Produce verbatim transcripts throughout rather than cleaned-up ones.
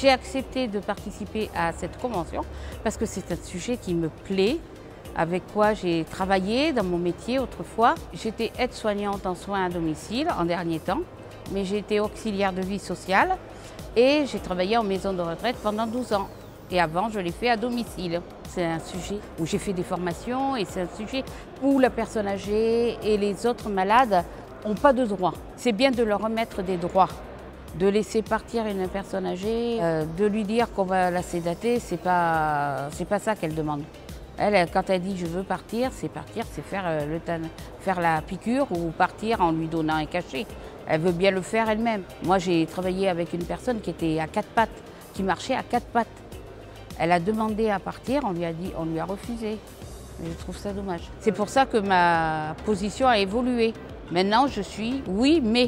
J'ai accepté de participer à cette convention parce que c'est un sujet qui me plaît, avec quoi j'ai travaillé dans mon métier autrefois. J'étais aide-soignante en soins à domicile en dernier temps, mais j'ai été auxiliaire de vie sociale et j'ai travaillé en maison de retraite pendant douze ans. Et avant, je l'ai fait à domicile. C'est un sujet où j'ai fait des formations et c'est un sujet où la personne âgée et les autres malades n'ont pas de droits. C'est bien de leur remettre des droits. De laisser partir une personne âgée, euh, de lui dire qu'on va la sédater, c'est pas, c'est pas ça qu'elle demande. Elle, quand elle dit je veux partir, c'est partir, c'est faire, euh, le, faire la piqûre ou partir en lui donnant un cachet. Elle veut bien le faire elle-même. Moi, j'ai travaillé avec une personne qui était à quatre pattes, qui marchait à quatre pattes. Elle a demandé à partir, on lui a dit, on lui a refusé. Je trouve ça dommage. C'est pour ça que ma position a évolué. Maintenant, je suis oui, mais.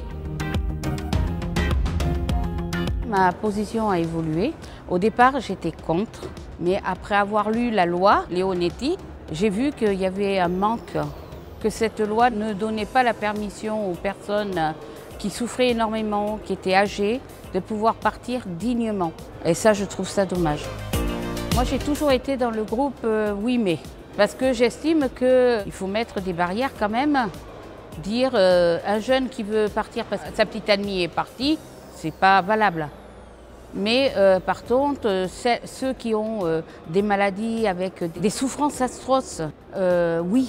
Ma position a évolué. Au départ, j'étais contre, mais après avoir lu la loi Leonetti, j'ai vu qu'il y avait un manque, que cette loi ne donnait pas la permission aux personnes qui souffraient énormément, qui étaient âgées, de pouvoir partir dignement. Et ça, je trouve ça dommage. Moi, j'ai toujours été dans le groupe euh, oui, mais, parce que j'estime qu'il faut mettre des barrières quand même. Dire euh, un jeune qui veut partir parce que sa petite amie est partie, c'est pas valable. Mais euh, par contre, euh, ceux qui ont euh, des maladies avec des souffrances atroces, euh, oui.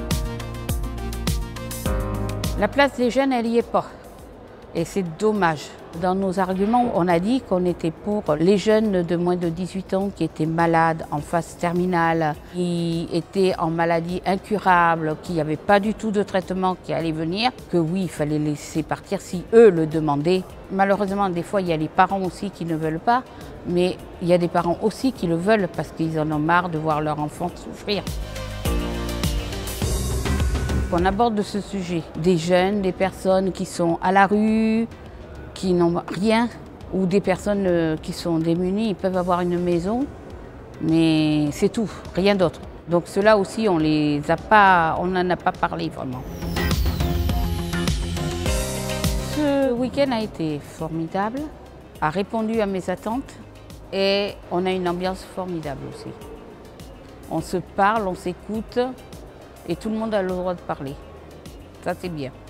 La place des jeunes, elle n'y est pas. Et c'est dommage. Dans nos arguments, on a dit qu'on était pour les jeunes de moins de dix-huit ans qui étaient malades en phase terminale, qui étaient en maladie incurable, qui n'avaient pas du tout de traitement qui allait venir, que oui, il fallait laisser partir si eux le demandaient. Malheureusement, des fois, il y a les parents aussi qui ne veulent pas, mais il y a des parents aussi qui le veulent parce qu'ils en ont marre de voir leur enfant souffrir. On aborde ce sujet, des jeunes, des personnes qui sont à la rue, qui n'ont rien, ou des personnes qui sont démunies, ils peuvent avoir une maison, mais c'est tout, rien d'autre. Donc ceux-là aussi, on les a pas, on n'en a pas parlé vraiment. Ce week-end a été formidable, a répondu à mes attentes et on a une ambiance formidable aussi. On se parle, on s'écoute et tout le monde a le droit de parler. Ça, c'est bien.